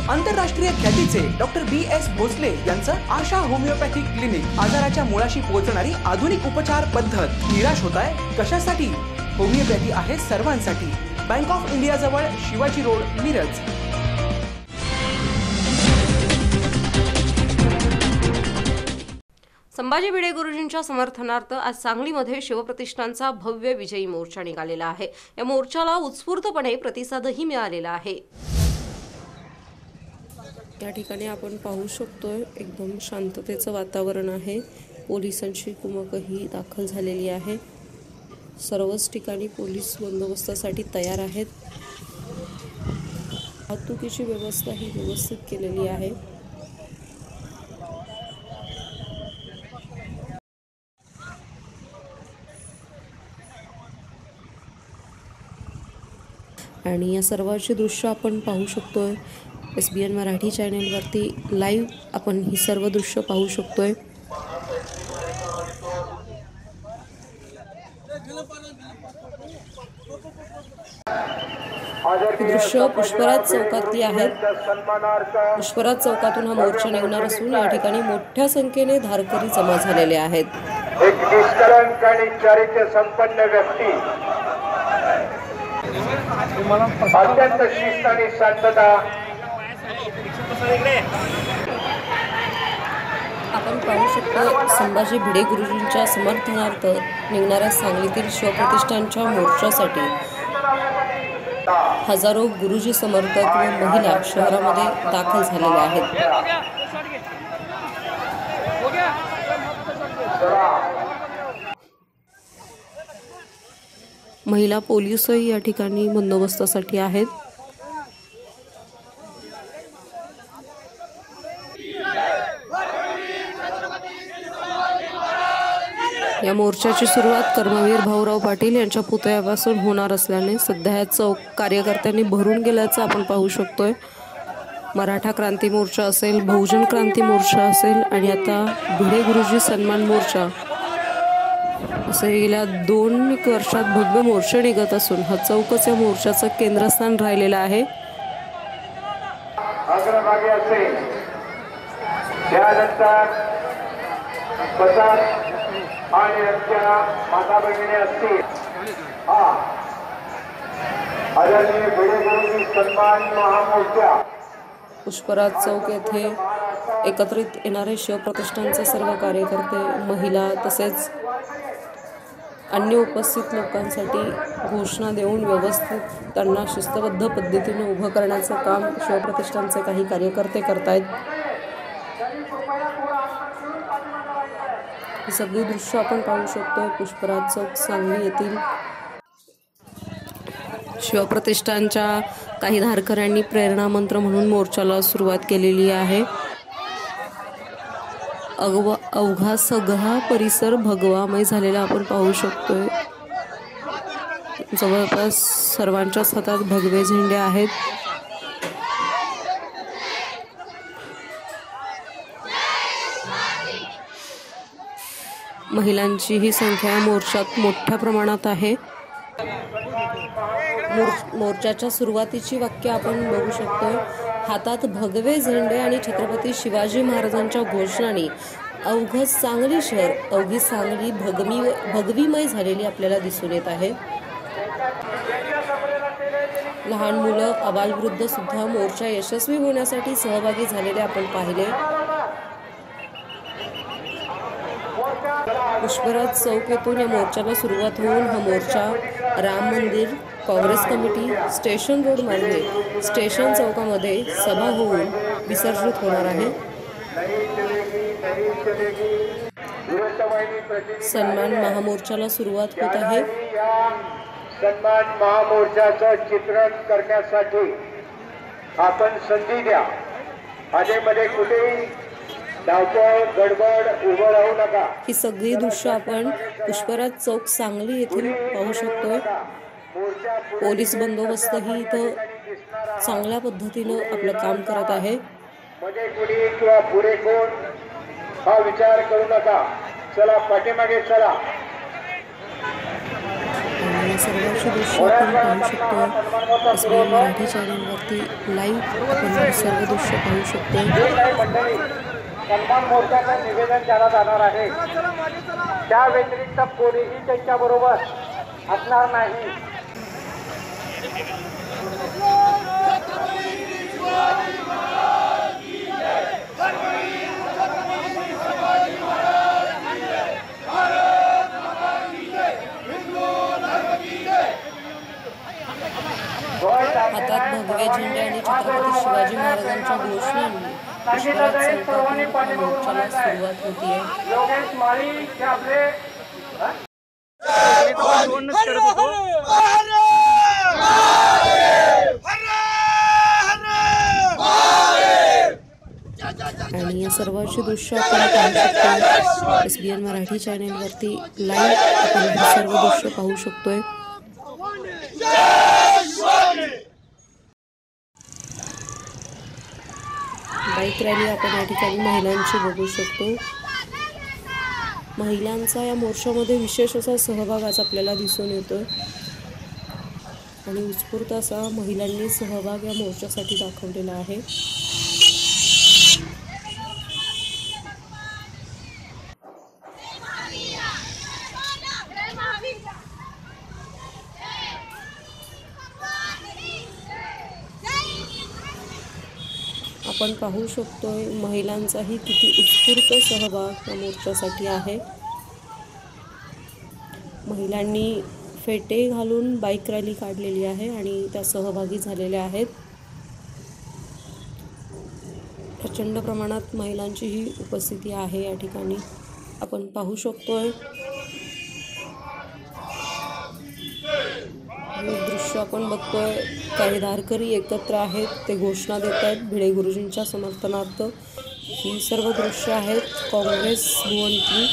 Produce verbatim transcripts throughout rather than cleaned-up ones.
आंतरराष्ट्रीय ख्यातीचे डॉक्टर बी एस भोसले यांचं आशा होमिओपॅथिक क्लिनिक, आजाराच्या मुळाशी पोहोचणारी आधुनिक उपचार पद्धत। निराश होताय कशासाठी? होमिओपॅथी आहे सर्वांसाठी। बँक ऑफ इंडिया जवळ, शिवाजी रोड, मिरज। संभाजी भिडे गुरुजींच्या समर्थनार्थ आज सांगलीमध्ये शिवप्रतिष्ठानचा भव्य विजयी मोर्चा निघालेला आहे। या मोर्चाला उत्स्फूर्तपणे प्रतिसादही मिळालेला आहे। या ठिकाणी आपण पाहू शकतोय एकदम शांततेचं वातावरण आहे। पोलिसांची कुमकही दाखल झालेली आहे। सर्वच ठिकाणी पोलीस बंदोबस्तासाठी तयार आहेत। वाहतुकीची व्यवस्था ही व्यवस्थित केलेली आहे। आणि या सर्वांची दृश्य आपण पाहू शकतोय एस बी एन मराठी चॅनलवरती लाईव्ह आपण ही सर्व दृश्य पाहू शकतोय। दृश्य पुष्पराज चौकातली आहेत। पुष्पराज चौकातून हा मोर्चा निघणार असून या ठिकाणी मोठ्या संख्येने धारकरी जमा झालेले आहेत। एक निष्कलंक आणि चारित्र्य संपन्न व्यक्ती, अत्यंत शिस्त आणि शांतता। आपण पाहू शकतो संभाजी भिडे गुरुजींच्या समर्थनार्थ निघणाऱ्या सांगलीतील शिवप्रतिष्ठानच्या मोर्चासाठी हजारो गुरुजी समर्थक व महिला शहरामध्ये दाखल झालेल्या आहेत। महिला पोलीसही या ठिकाणी बंदोबस्तासाठी आहेत। या मोर्चाची सुरुवात कर्मवीर भाऊराव पाटील यांच्या पुतळ्यापासून होणार असल्याने सध्या या चौक कार्यकर्त्यांनी भरून गेल्याचं आपण पाहू शकतोय। मराठा क्रांती मोर्चा असेल, बहुजन क्रांती मोर्चा असेल आणि आता भिडे गुरुजी सन्मान मोर्चा असे गेल्या दोन वर्षात भव्य मोर्चे निघत असून हा चौकच या मोर्चाचं केंद्रस्थान राहिलेलं आहे। अग्रभागी असेल त्यानंतर बजाज आणि आमच्या माता भगिनी असतील। हा आदरणीय भिडे गुरुजी सन्मान महामोर्चा पुष्पराज चौक येथे एकत्रित येणारे शिवप्रतिष्ठानचे सर्व कार्यकर्ते, महिला तसेच अन्य उपस्थित लोकांसाठी घोषणा देऊन व्यवस्थित त्यांना शिस्तबद्ध पद्धतीने उभं करण्याचं काम शिवप्रतिष्ठानचे काही कार्यकर्ते करतायत। ही सगळी दृश्य आपण पाहू शकतो पुष्पराज चौक सांगली येथील शिवप्रतिष्ठानच्या काही धारकऱ्यांनी प्रेरणा मंत्र म्हणून मोर्चाला सुरुवात केलेली आहे। अगवा अवघा सगळा परिसर भगवामय झालेला आपण पाहू शकतोय। जवळपास सर्वांच्याच हातात भगवे झेंडे आहेत। महिलांची ही संख्या मोर्चात मोठ्या प्रमाणात आहे। मोर मोर्चाच्या सुरुवातीची वाक्य आपण बघू शकतोय। हातात भगवे झेंडे आणि छत्रपती शिवाजी महाराजांच्या घोषणांनी अवघं सांगली शहर, अवघी सांगली भगवी भगवीमय झालेली आपल्याला दिसून येत आहे। लहान मुलं, अबालवृद्ध सुद्धा मोर्चा यशस्वी होण्यासाठी सहभागी झालेले आपण पाहिले। पुष्पराज चौक येथून या मोर्चाला सुरुवात होऊन हा मोर्चा Ram Mandir, Congress committee, station road मार्गे स्टेशन चौकामध्ये सभा होऊन विसर्जित होणार आहे। सन्मान महामोर्चाला सुरुवात होत आहे। सन्मान महामोर्चाचं चित्रण करण्यासाठी आपण संधी द्या। आधेमध्ये कुठेही धावपळ गडबड उभं राहू नका। ही सगळी दृश्य आपण पुष्पराज चौक सांगली येथील पाहू शकतोय। पोलीस बंदोबस्तही इथं चांगल्या पद्धतीनं आपलं काम करत आहे। मध्ये कुणी किंवा पुढे कोण हा विचार करू नका। चला पाठीमागे चला। आणि सर्वांची दृश्य आपण पाहू शकतो एस बी एन मराठी चॅनलवरती लाईव्ह आपण सर्व दृश्य पाहू शकतो. मंडळी सन्मान मोर्चाचं निवेदन द्यायला जाणार आहे. त्या व्यतिरिक्त कोणीही त्यांच्या बरोबर असणार नाही. हातात भगवे झेंडे आणि छत्रपती शिवाजी महाराजांच्या घोषणांनी पुष्कळात चौकातून मोर्चाला सुरुवात होतीये. योगेश माळी हे आपले आणि या सर्वांची दृश्य आपण पाहू शकतो एस बी एन मराठी चॅनेलवरती लाईव्ह आपण हे सर्व दृश्य पाहू शकतोय. बाईक रॅली आपण या ठिकाणी महिलांची बघू शकतो. महिलांचा या मोर्चामध्ये विशेष असा सहभाग आज आपल्याला दिसून येतोय आणि उत्स्फूर्त असा महिलांनी सहभाग या मोर्चासाठी दाखवलेला आहे. आपण पाहू शकतोय महिलांचाही किती उत्स्फूर्त सहभाग या मोर्चासाठी आहे. महिलांनी फेटे घालून बाईक रॅली काढलेली आहे आणि त्या सहभागी झालेल्या आहेत. प्रचंड प्रमाणात महिलांचीही उपस्थिती आहे या ठिकाणी आपण पाहू शकतोय. हे दृश्य आपण बघतोय काही धारकरी एकत्र आहेत, ते घोषणा देत आहेत भिडे गुरुजींच्या समर्थनार्थ. ही सर्व दृश्य आहेत काँग्रेस भुवनची.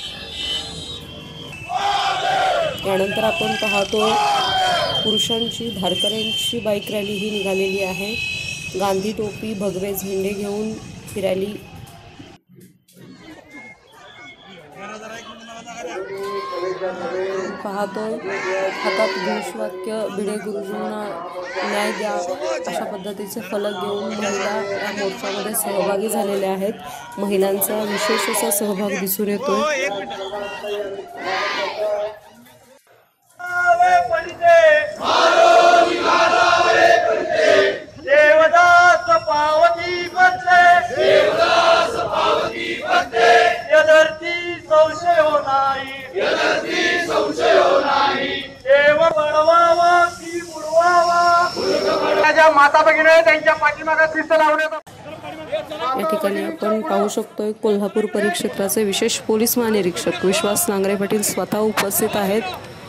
यानंतर आपण पाहतोय पुरुषांची धारकऱ्यांची बाईक रॅली ही निघालेली आहे. गांधी टोपी भगवे झेंडे घेऊन ही रॅली पाहतोय. हातात घोषवाक्य भिडे गुरुजींना न्याय द्या अशा पद्धतीचे फलक घेऊन महिला या मोर्चामध्ये सहभागी झालेल्या आहेत. महिलांचा विशेष असा सहभाग दिसून येतोय. देवदास पावती बदले देवदास पावती बदले यदर्ती संशय नाही यदर्ती संशय नाही देव बनवावा की बुडवावा. माझ्या माता भगिनी त्यांच्या पाठीमागे शिस्त लावण्याचा या ठिकाणी आपण पाहू शकतोय कोल्हापूर परिक्षेत्राचे विशेष पोलीस महानिरीक्षक विश्वास नांगरे पाटील स्वतः उपस्थित आहेत.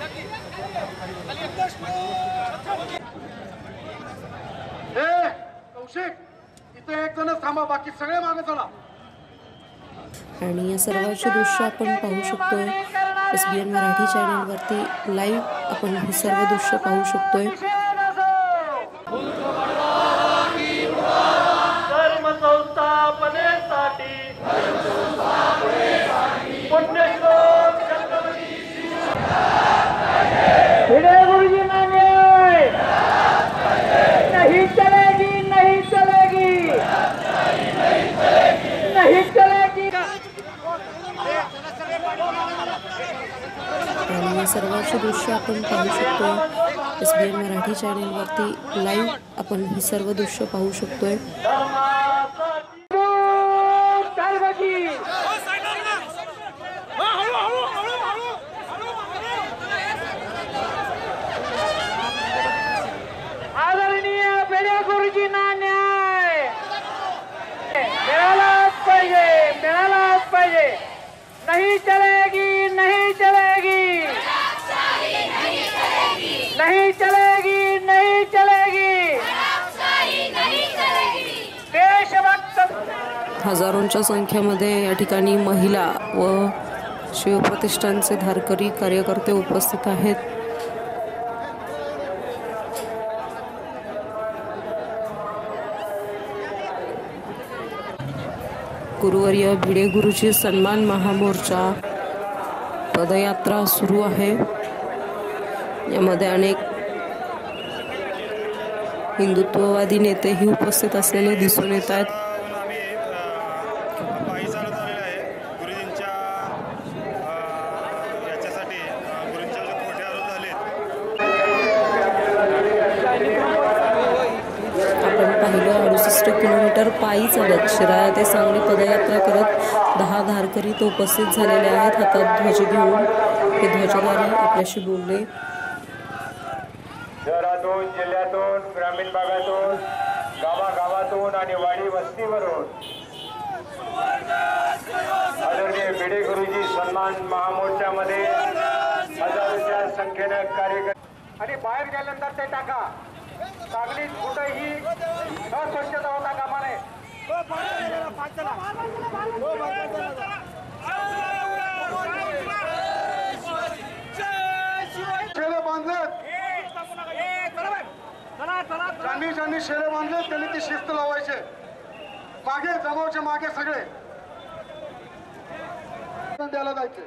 आणि या सर्वांचे दृश्य आपण पाहू शकतोय एस बी एन मराठी चॅनलवरती लाईव्ह आपण हे सर्व दृश्य पाहू शकतोय. धर्म संस्थापनेसाठी पुण्यश्लोक छत्रपती भिडे गुरुजींना न्याय नहीं चलेगी नहीं चलेगी नहीं चलेगी. आणि या सर्वांचे दृश्य आपण पाहू शकतोय एस बी एन मराठी चॅनेलवरती लाईव्ह आपण हे सर्व दृश्य पाहू शकतोय. आदरणीय भिडे गुरुजींना न्याय मिळालाच पाहिजे मिळालाच पाहिजे. नहीं चलेगी नहीं चलेगी नहीं चलेगी नहीं चलेगी देशभक्त. हजारोंच्या संख्येमध्ये या ठिकाणी महिला व शिवप्रतिष्ठानचे धारकरी कार्यकर्ते उपस्थित आहेत. गुरुवर्य भिडे गुरुजी सन्मान महामोर्चा पदयात्रा सुरू आहे. यामध्ये अनेक हिंदुत्ववादी नेतेही उपस्थित असलेले दिसून येत आहेत. पायी चालत आलेला आहे गुरुजींच्या याच्यासाठी गुरुजींच्या जे कोठे आलो झालेत. आपण पाहिलं अडुसष्ट किलोमीटर पायी चालत शिराळा ते सांगली पदयात्रा करत दहा धारकरी तो उपस्थित झालेले आहेत. हातात ध्वज घेऊन हे ध्वजधारी आपल्याशी बोलले. शहरातून, जिल्ह्यातून, ग्रामीण भागातून, गावागावातून आणि वाडी वस्तीवरून आदरणीय भिडे गुरुजी सन्मान महामोर्चामध्ये हजारोच्या संख्येने कार्यकर्ते आणि बाहेर गेल्यानंतर ते टाका. सांगलीत कुठेही अस्वच्छता होता कामा नये. शेरे बांधलेत, ज्यांनी ज्यांनी शेरे बांधले त्यांनी ती शिस्त लावायचे. मागे जमावचे मागे सगळे द्यायला जायचे.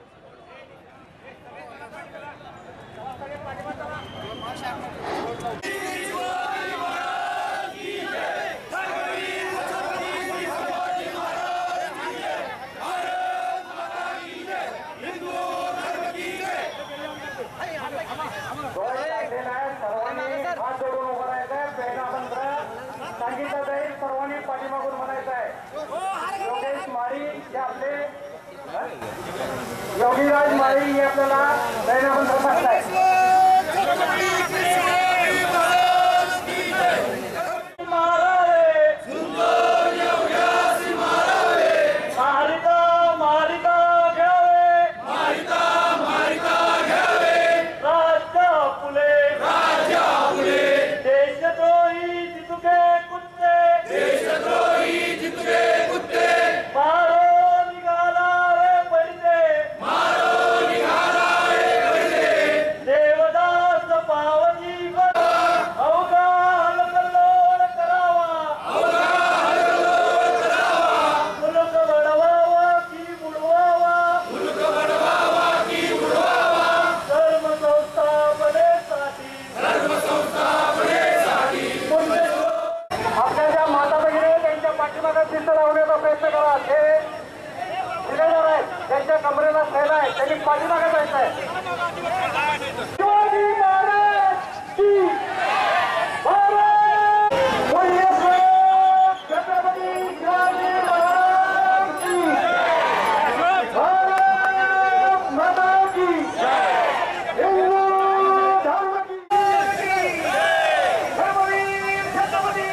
हात जोडून उभं राहायचंय. पहिला मंत्र सांगितलं जाईल, सर्वांनी पाठीमागून म्हणायचं आहे. योगेश माळी हे आपले योगीराज माळी हे आपल्याला पहिला मंत्र सांगताय. प्रयत्न करा. ते ठेकेदार आहेत, त्यांच्या कमरेला थैला आहे, त्यांनी पाठीमागे जायचं आहे. शिवाजी महाराज की भारत छत्रपती शिवाजी महाराज की भारत माता की हिंदू धर्म की धर्मवीर छत्रपती.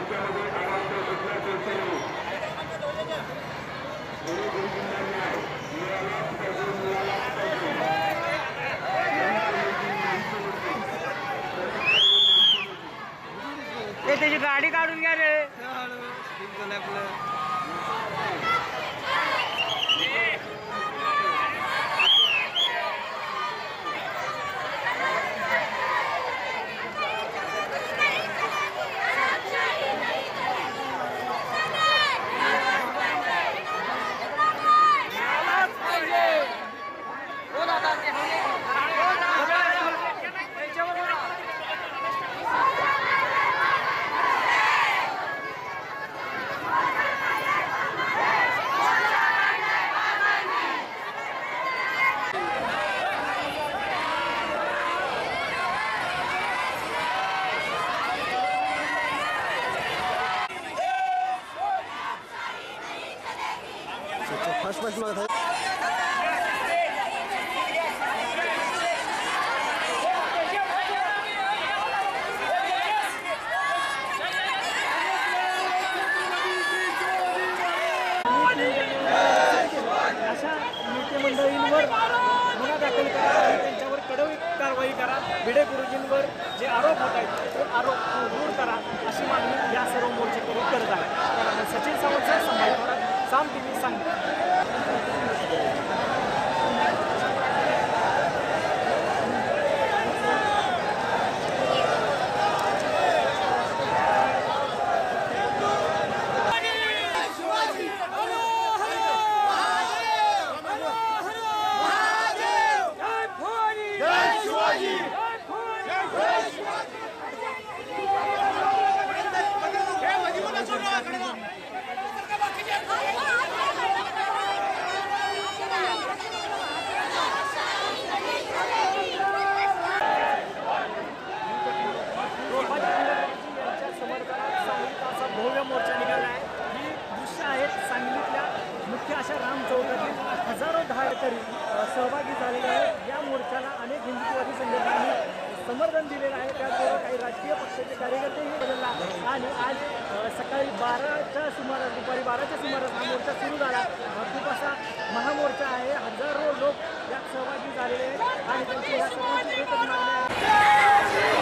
त्याची गाडी काढून घ्या रे. फर्स्ट फर्स्ट में था अशा नेतेमंडळींवर गुन्हा दाखल करा आणि त्यांच्यावर कडक कारवाई करा. भिडे गुरुजींवर जे आरोप होत आहेत ते आरोप दूर करा अशी मागणी या सर्व मोर्चेकरी करत आहे. त्यामुळे सचिन सावंत संभाजी साम टी व्ही सांगतो. भव्य मोर्चा निघाला आहे. ही दृश्य आहेत सांगलीतल्या मुख्य अशा राम चौकातील हजारो धारकरी सहभागी झालेले आहेत. या मोर्चाला अनेक हिंदुत्ववादी संघटनांनी समर्थन दिलेलं आहे. त्याचबरोबर काही राजकीय पक्षाचे कार्यकर्तेही बदलला आणि आज सकाळी बाराच्या सुमारास दुपारी बाराच्या सुमारास हा मोर्चा सुरू झाला. खूप असा महामोर्चा आहे. हजारो लोक यात सहभागी झालेले आहेत आणि त्यांची या सर्वांची एकच मागणी आहे.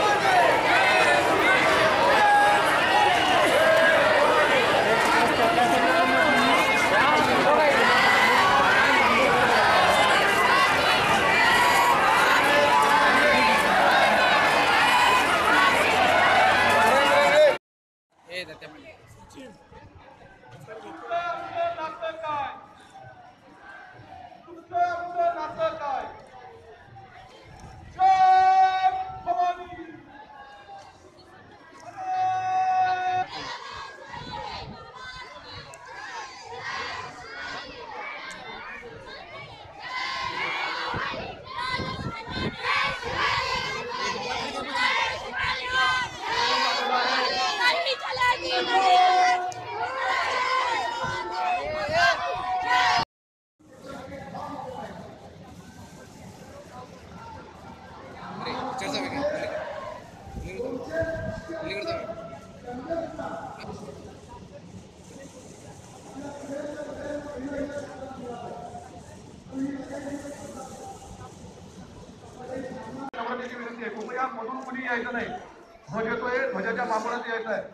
कृपया मधून कुणी यायचं नाही. ध्वज येतोय, ध्वजाच्या मागूनच यायचं आहे.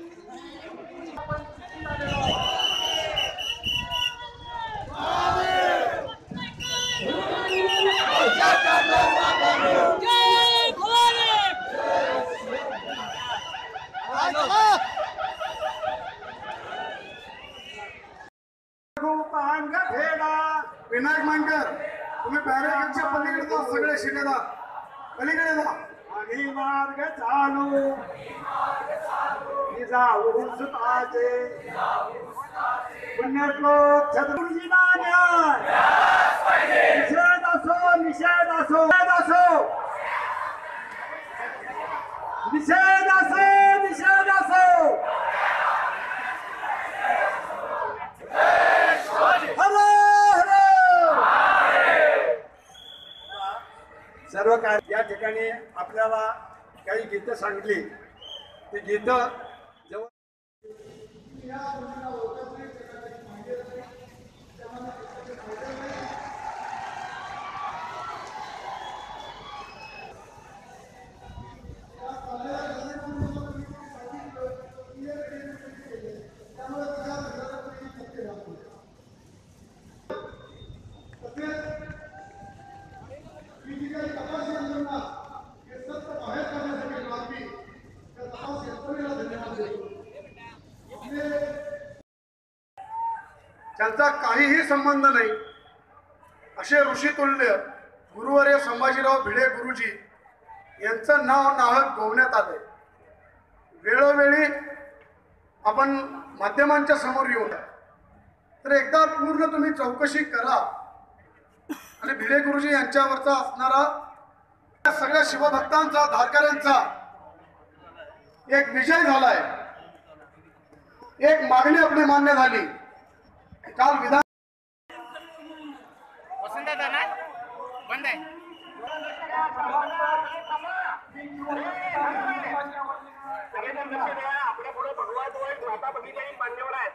विनायक मानकर तुम्ही बॅरिकेडच्या पलीकडे जा. सगळे शिटेला पलीकडे जा. आणि मार्ग चालू जाऊ सुताचे पुण्यश्लोक छत्रपती निषेध असो निषेध असो असो निषेध असो निषेध असो सर्व काय या ठिकाणी आपल्याला काही गीतं सांगितली. ती गीतं त्यांचा काहीही संबंध नाही असे ऋषितुल्य गुरुवर्य संभाजीराव भिडे गुरुजी यांचं नाव नाहक गोवण्यात आले। वेळोवेळी आपण माध्यमांच्या समोर येऊन तर एकदा पूर्ण तुम्ही चौकशी करा आणि भिडे गुरुजी यांच्यावरचा असणारा सगळ्या शिवभक्तांचा धारकऱ्यांचा एक विजय झालाय। एक मागणी आपली मान्य झाली। काल विधान बंद आहे। आपल्या पुढे भगवान माता भगिनी मान्यवर आहेत।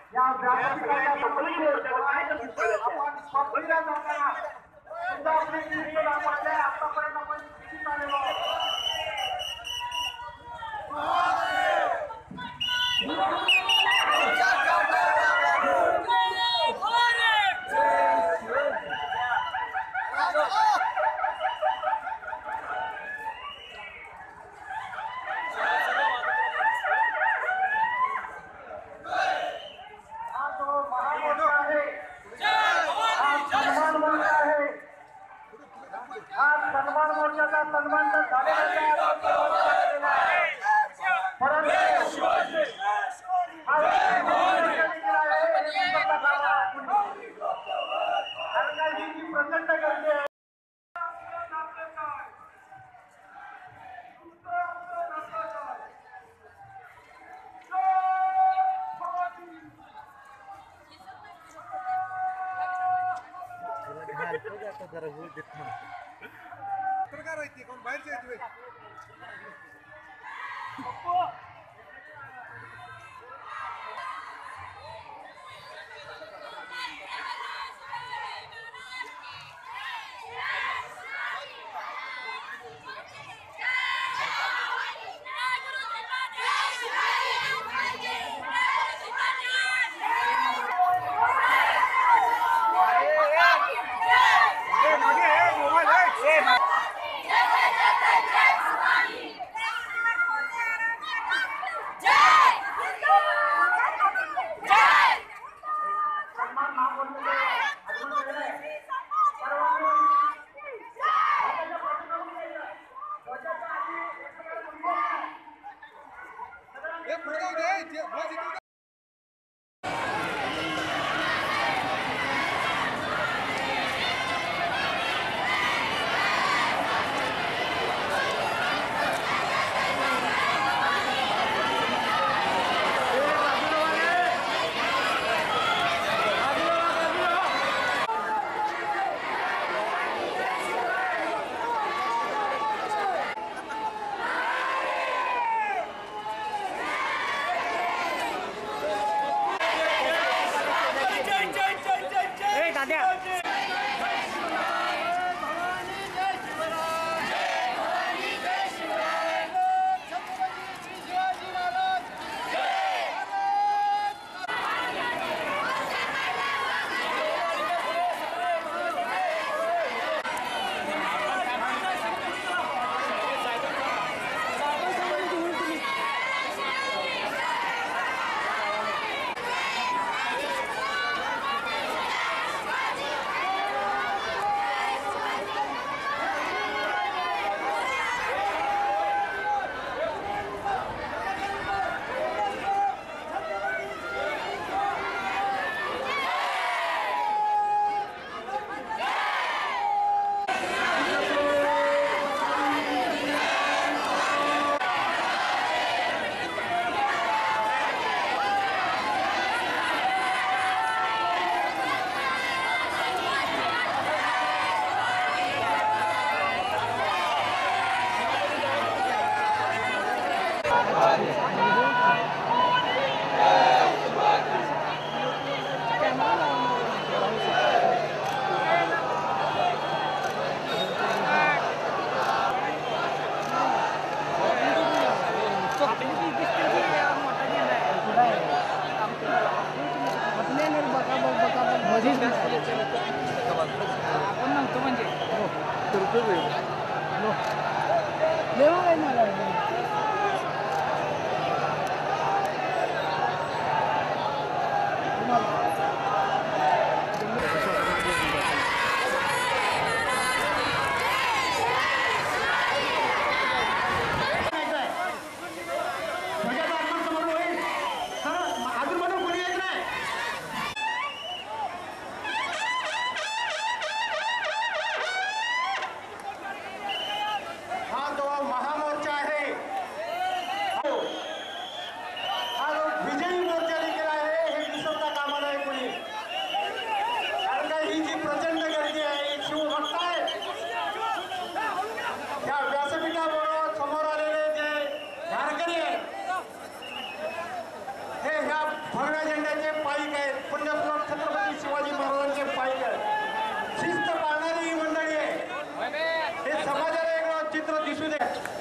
सन्मान मोर्चाचा सन्मान तर झालेला प्रचंड गर्दी आहे। पत्रकार आहे कोण बाहेरचे आहेत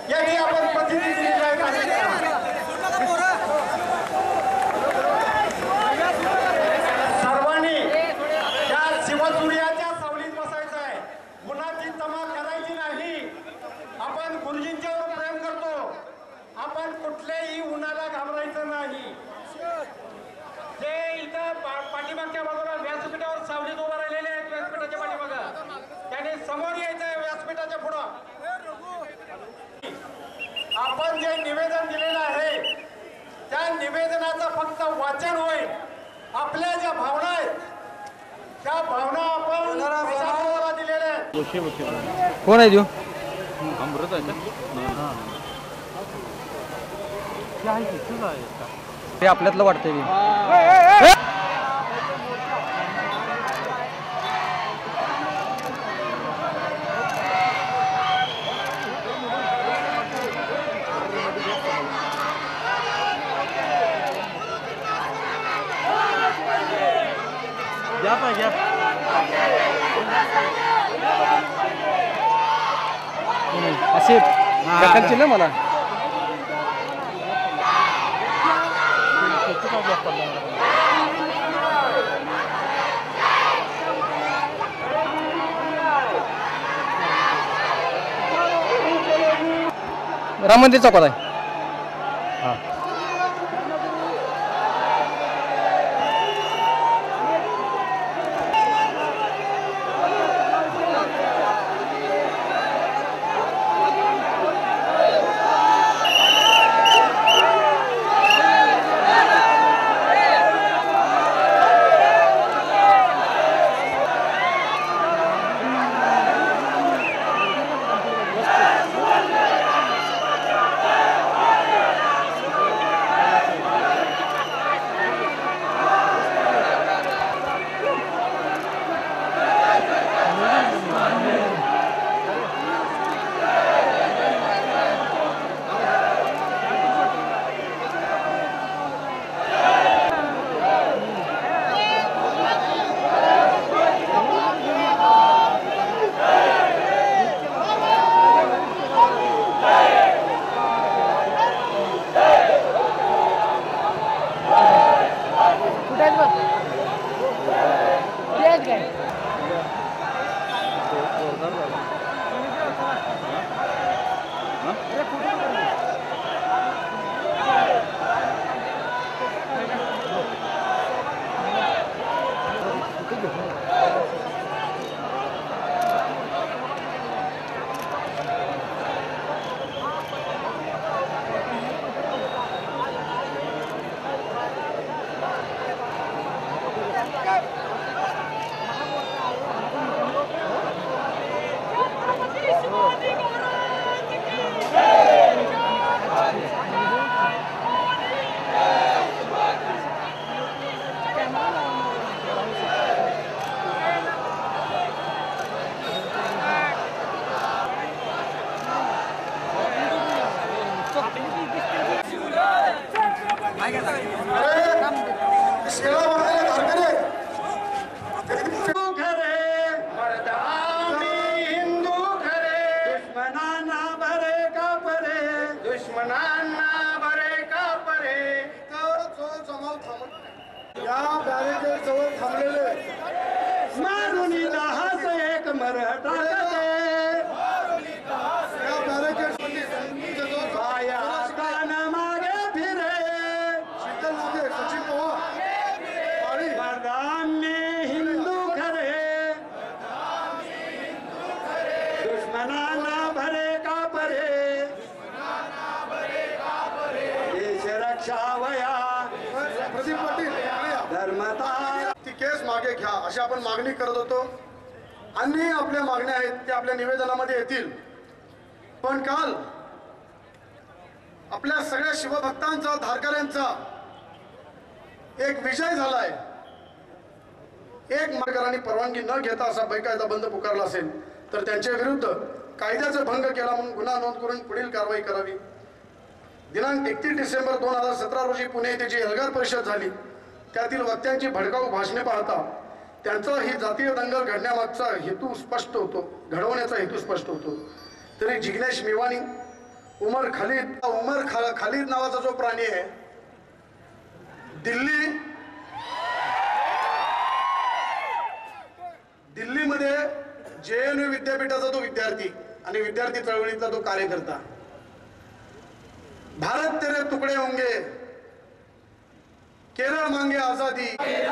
याची आपण प्रसिद्धी दिलेली आहे कार्यक्रमाला. सर्वांनी या शिवसूर्याच्या सावलीत बसायचं आहे. गुणाची तमा करायची नाही. आपण गुरुजींच्यावर प्रेम करतो. आपण कुठल्याही उन्हाला घाबरायचं नाही. जे इथं पा- पाठीमागच्या बाजूला व्यासपीठावर सावलीत उभा राहिलेले आहेत, व्यासपीठाच्या पाठीमागं त्याने समोर यायचं आहे. व्यासपीठाच्या पुढं आपण जे निवेदन दिलेलं आहे त्या निवेदनाचं फक्त वाचन होईल. आपल्या ज्या भावना आहेत त्या भावना आपण प्रशासनाला दिलेल्या आहेत. कोण आहे देऊ ते आपल्यातलं वाटतंय. घ्या पाहिजे असे ढकलची ना मला राम मंदिर चौकात आहे. हा या बॅरिकेड जवळ थांबलेले मारुनी दहाच एक मराठा या बॅरिकेड पाया कान मागे फिरे शीतल नागे सचिन पवार आणि मर्दाने हिंदू खरे दुश्मनांना भरे का परे देश रक्षा वया प्रदीप पाटील धर्मता ती केस मागे घ्या अशी आपण मागणी करत होतो. अन्य आपल्या मागण्या आहेत त्या आपल्या निवेदनामध्ये येतील. पण काल आपल्या सगळ्या शिवभक्तांचा धारकऱ्यांचा एक विजय झालाय. एक मार्गाने परवानगी न घेता असा बेकायदा बंद पुकारला असेल तर त्यांच्या विरुद्ध कायद्याचा भंग केला म्हणून गुन्हा नोंद करून पुढील कारवाई करावी. दिनांक एकतीस डिसेंबर दोन हजार सतरा रोजी पुणे येथे जी एल्गार परिषद झाली त्यातील वक्त्यांची भडकाऊ भाषणे पाहता त्यांचा ही जातीय दंगल घडण्यामागचा हेतू स्पष्ट होतो घडवण्याचा हेतू स्पष्ट होतो. तरी जिग्नेश मेवाणी उमर खालिद उमर खा, खालिद नावाचा जो प्राणी आहे, दिल्ली दिल्लीमध्ये जे एन यू विद्यापीठाचा तो विद्यार्थी आणि विद्यार्थी चळवळीचा तो कार्यकर्ता, भारत तेरे तुकडे होंगे, केरळ मांगे आझादी,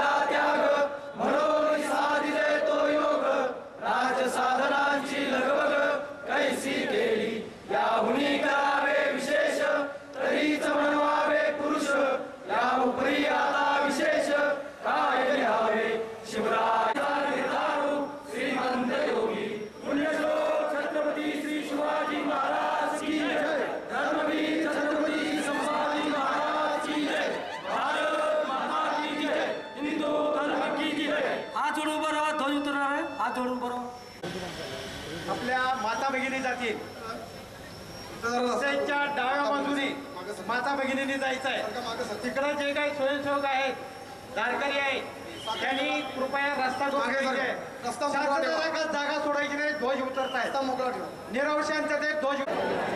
राजसाधनांची लगबग कैसी केली, याहुनी करावे विशेष, तरीच म्हणवावे पुरुष, या उपरी आता विशेष काय लिहावे, शिवराजा निर्धारू श्रीमंत योगी, पुण्यश्लोक छत्रपती श्री शिवाजी महाराज की जय, धर्मवीर छत्रपती संभाजी महाराज की जय, भारत माता की जय, हिंदू धर्म की जय. हात जोडून उभं राहा, ध्वज उतरणार आहे, हात जोडून उभं राहा. आपल्या माता भगिनी जातील, स्टेजच्या डाव्या बाजूनी माता भगिनींनी जायचं आहे. तिकडे जे काही स्वयंसेवक आहेत, दारकरी आहेत, त्यांनी कृपया रस्ता रस्ता जागा सोडायची नाही, ध्वज उतरताय, मोकळा ठेवा, निरव शांततेत ध्वज